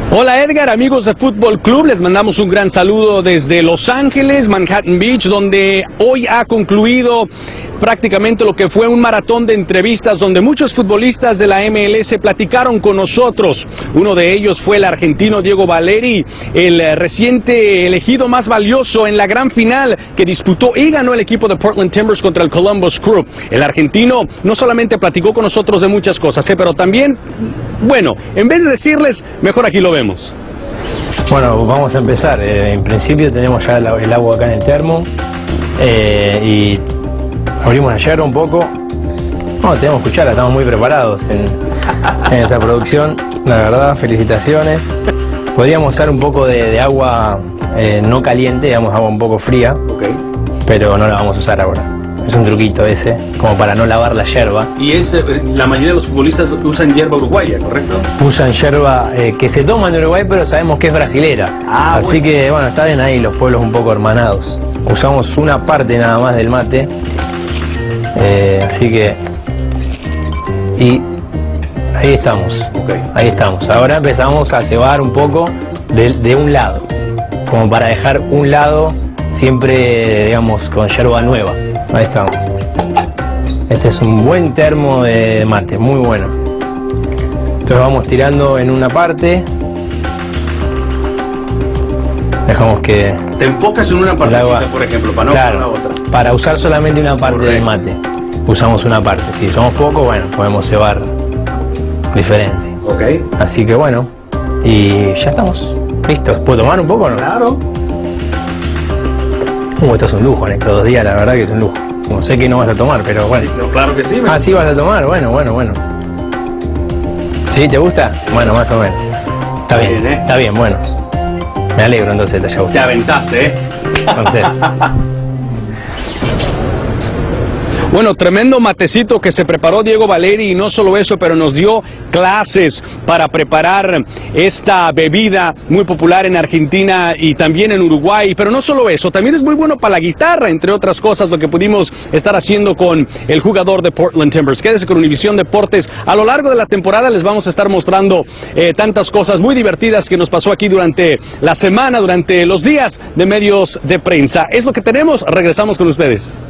Hola Edgar, amigos de Fútbol Club, les mandamos un gran saludo desde Los Ángeles, Manhattan Beach, donde hoy ha concluido prácticamente lo que fue un maratón de entrevistas donde muchos futbolistas de la MLS platicaron con nosotros. Uno de ellos fue el argentino Diego Valeri, el reciente elegido más valioso en la gran final que disputó y ganó el equipo de Portland Timbers contra el Columbus Crew. El argentino no solamente platicó con nosotros de muchas cosas, pero también, bueno, en vez de decirles, mejor aquí lo vemos. Bueno, vamos a empezar. En principio tenemos ya el agua acá en el termo y abrimos la yerba un poco. No, tenemos cuchara, estamos muy preparados en esta producción. La verdad, felicitaciones. Podríamos usar un poco de agua no caliente, digamos agua un poco fría, pero no la vamos a usar ahora. Es un truquito ese, como para no lavar la yerba. Y la mayoría de los futbolistas usan yerba uruguaya, ¿correcto? Usan yerba que se toma en Uruguay, pero sabemos que es brasilera. Así que, bueno, está bien ahí los pueblos un poco hermanados. Usamos una parte nada más del mate. Así que... Y ahí estamos. Ahí estamos. Ahora empezamos a cebar un poco de un lado. Como para dejar un lado siempre, digamos, con yerba nueva. Ahí estamos. Este es un buen termo de mate, muy bueno. Entonces vamos tirando en una parte. Dejamos que... Te enfocas en una partecita, por ejemplo, para no claro, la otra. Para usar solamente una parte del mate. Usamos una parte. Si somos pocos, bueno, podemos cebar diferente. Así que bueno, y ya estamos. ¿Listos? ¿Puedo tomar un poco o no? Claro. Esto es un lujo en estos 2 días, la verdad que es un lujo. Como sé que no vas a tomar, pero bueno. Sí, no, claro que sí. Sí vas a tomar, bueno. ¿Sí? ¿Te gusta? Bueno, más o menos. Está bien, está bien, bueno. Me alegro entonces, te haya gustado. Te aventaste, Entonces... Bueno, tremendo matecito que se preparó Diego Valeri, y no solo eso, pero nos dio clases para preparar esta bebida muy popular en Argentina y también en Uruguay. Pero no solo eso, también es muy bueno para la guitarra, entre otras cosas, lo que pudimos estar haciendo con el jugador de Portland Timbers. Quédese con Univisión Deportes. A lo largo de la temporada les vamos a estar mostrando tantas cosas muy divertidas que nos pasó aquí durante la semana, durante los días de medios de prensa. Es lo que tenemos, regresamos con ustedes.